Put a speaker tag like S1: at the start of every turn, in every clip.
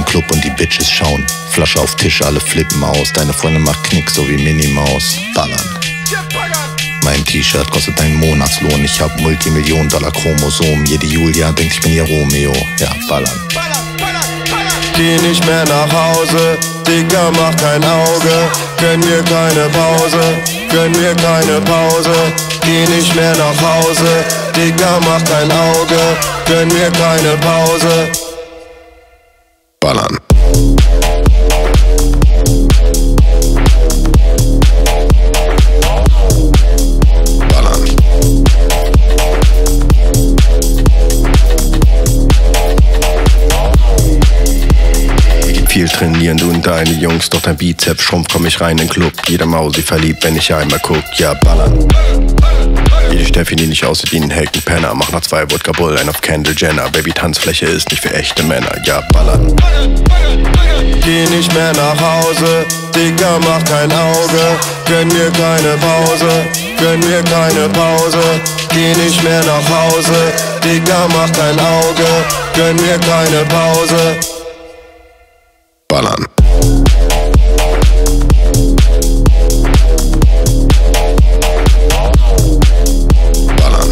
S1: Club und die Bitches schauen. Flasche auf Tisch, alle flippen aus. Deine Freundin macht Knick, so wie Minnie Maus. Ballern. Mein T-Shirt kostet einen Monatslohn. Ich hab Multimillionen-Dollar Chromosomen. Jede Julia denkt, ich bin ihr Romeo. Ja, ballern.
S2: Geh nicht mehr nach Hause, Digga, mach kein Auge. Gönn mir keine Pause, gönn mir keine Pause. Geh nicht mehr nach Hause, Digga, mach kein Auge. Gönn mir keine Pause.
S1: Ballern.
S2: Viel trainieren und deine Jungs, doch dein Bizeps schrumpft, komm ich rein in den Club. Jeder Mausi verliebt, wenn ich einmal guck, ja ballern. Jede Steffi, die nicht aussieht wie ein Heckenpenner, mach nach 2 Wodka Bull, ein auf Kendall Jenner. Baby, Tanzfläche ist nicht für echte Männer, ja ballern. Geh nicht mehr nach Hause, Digga, mach kein Auge. Gönn mir keine Pause, gönn mir keine Pause. Geh nicht mehr nach Hause, Digga, mach kein Auge. Gönn mir keine Pause.
S1: Ballern. Ballern.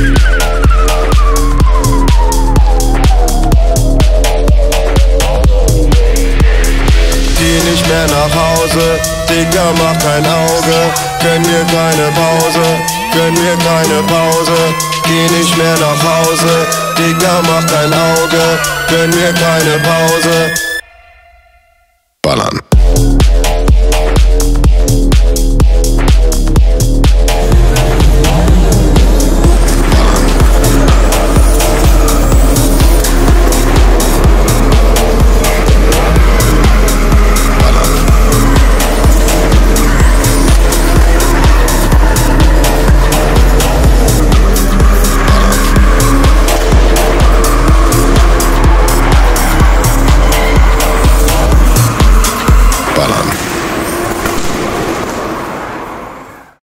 S2: Geh nicht mehr nach Hause, Digga, mach kein Auge. Gönn mir keine Pause, gönn mir keine Pause. Geh nicht mehr nach Hause, Digga, mach kein Auge. Gönn mir keine Pause.
S1: Ballern.